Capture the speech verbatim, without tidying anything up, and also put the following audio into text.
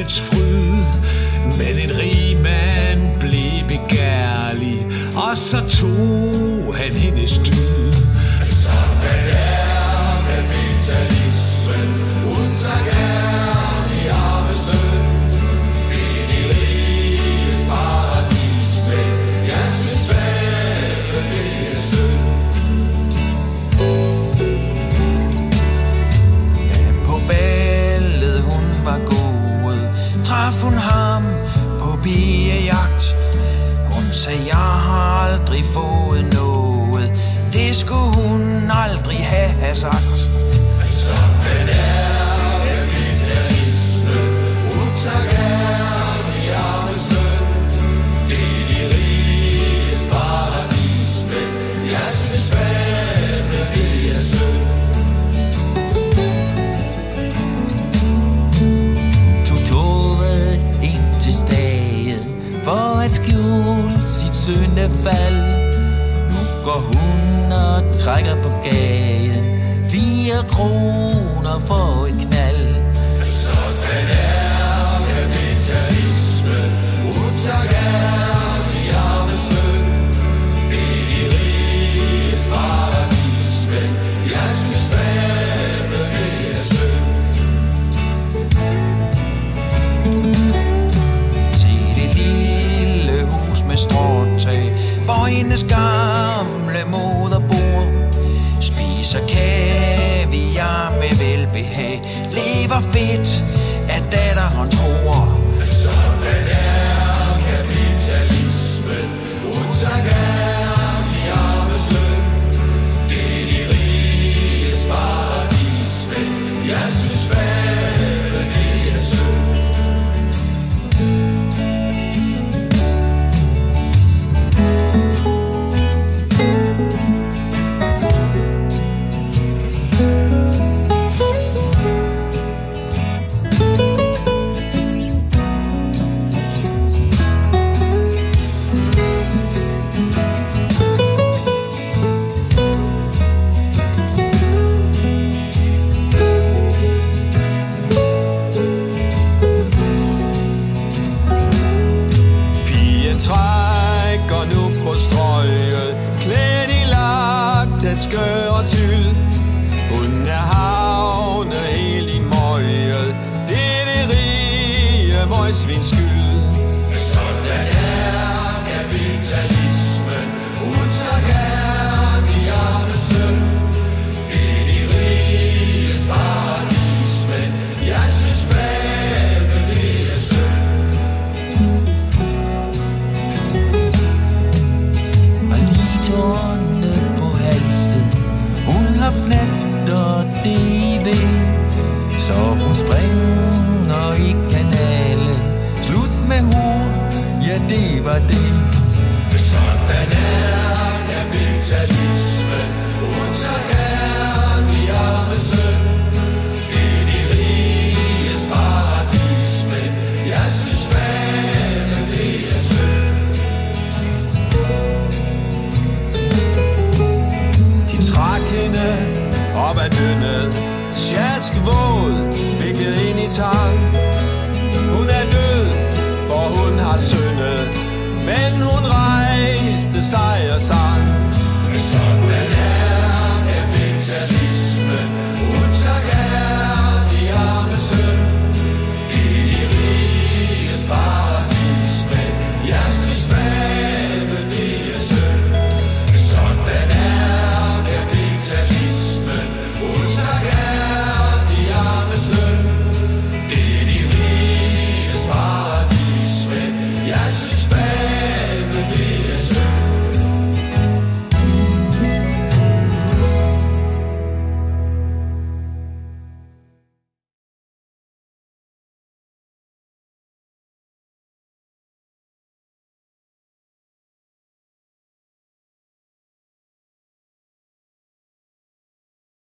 livets fryd. Men en rig mand blev begærlig, og så tog han hendes dyd. Sådan er kapitalismen, undtag er de armes løn. Det er de riges paradis, men jeg synes fandme det er synd. På ballet hun var gået, traf hun ham på pigejagt. Hun sagde, jeg har aldrig fået noget, det skulle hun aldrig have sagt. Sådan er kapitalisme, undtag er de armes løn. Det er de riges paradis, men jeg synes fandme det er synd. Tog toget ind til Staget for at skjule sit syndefald. Nu går hun og trækker på gaden, fire kroner for et knald. Sådan er kapitalisme, undtag er de armes løn. Det er de riges paradis, men jeg synes fandme det er synd. Se det lille hus med stråtag, hvor hendes gamle moder bor. Spiser kaviar med velbehag, lever fedt af datterens hår. Sådan er kapitalismen, undtag er de armes løn. Det er de riges paradis, men jeg synes fandme det er synd. Skør og tyld, hun er havne helt i møget. Det er det rige møgsvins skyld. Sådan er kapitalismen, undtag er de armes løn. Det er de riges paradis, men jeg synes fandme det er synd. Og lige tårne på halsen, hun har flat og det I ved, så hun springer i kanalen. Slut med hår, ja det var det. Sådan er kapitalismen, undtag er de armes løn. Det er de riges paradis, men jeg synes fandme det er synd. De trak hende op ad dønnet, sjaskvåd, viklet ind i tang. Hun er død, for hun har syndet, men hun rejste sig og sang.